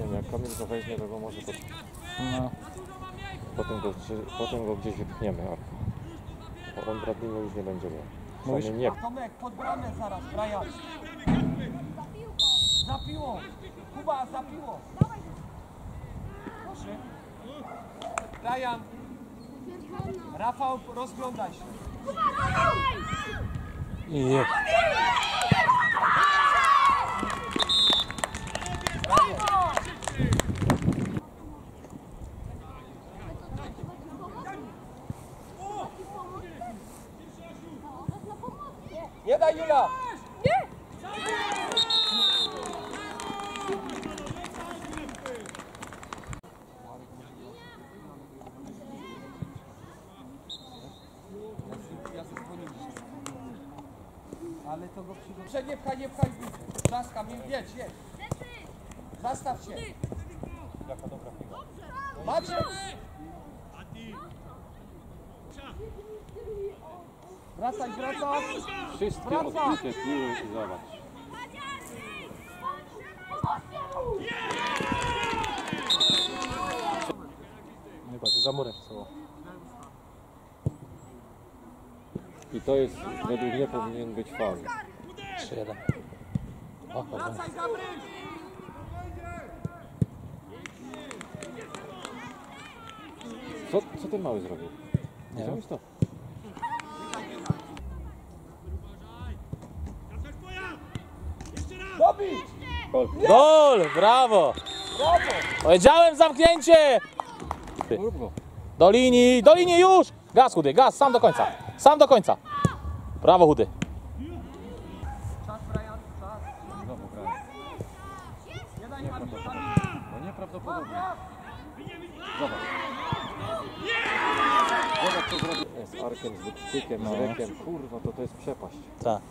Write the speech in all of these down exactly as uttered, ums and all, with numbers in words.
spokojnie, jak Kamil go weźmie, to go może pod... No. potem, go, potem go gdzieś wypchniemy, Arka. Bo on Bradley'ego już nie będzie miał. Mówisz? Nie. Tomek, pod bramę zaraz, Brian. Za piłą. Kuba, za piłą. Proszę. Brian. Rafał, rozglądaj się. Je. Nie daj, Jula! Ale to go przygotuje. Nie pchaj, nie pchaj. Trzaskam, jedź, jedź. Zastaw się. Jaka dobra piła. Macie! Wracaj, wracaj. Wszystkie Wraca. odbite piły i zobacz. Nie patrz, za murek są. I to jest, według mnie powinien być faul. trzy jeden. O, Wracaj, Gabryś. Co, co ten mały zrobił? Nie Widziałeś to? Dobić! Gol. Gol! Brawo! Brawo! Powiedziałem zamknięcie! Rób go. Do linii, do linii już! Gaz, Chudy, gaz, sam do końca. Sam do końca. Brawo, Chudy. Czas, Brian, czas. Znowu grałem. Nie daj mi No nieprawdopodobnie. Zobacz. Zobacz co zrobił. Z Arkiem, z Lubczykiem, z Rekiem. Kurwa, to to jest przepaść. Tak.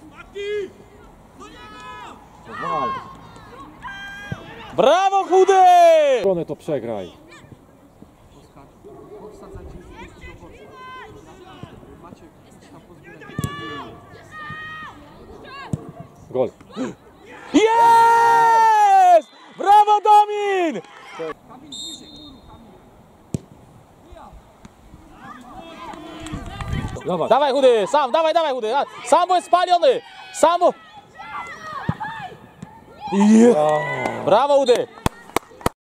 No wal. Brawo, Chudy! Stronę to przegraj. Oskar, obsadzać się do boku. Maciek, idź tam pozbierać. Gol. Jest! Brawo, Domin! Kamil, bliżej, Kamil. Zobacz. Dawaj, Chudy, sam, dawaj, dawaj, Chudy. Sam jest spaliony. Sam. Je. Brawo, Chudy.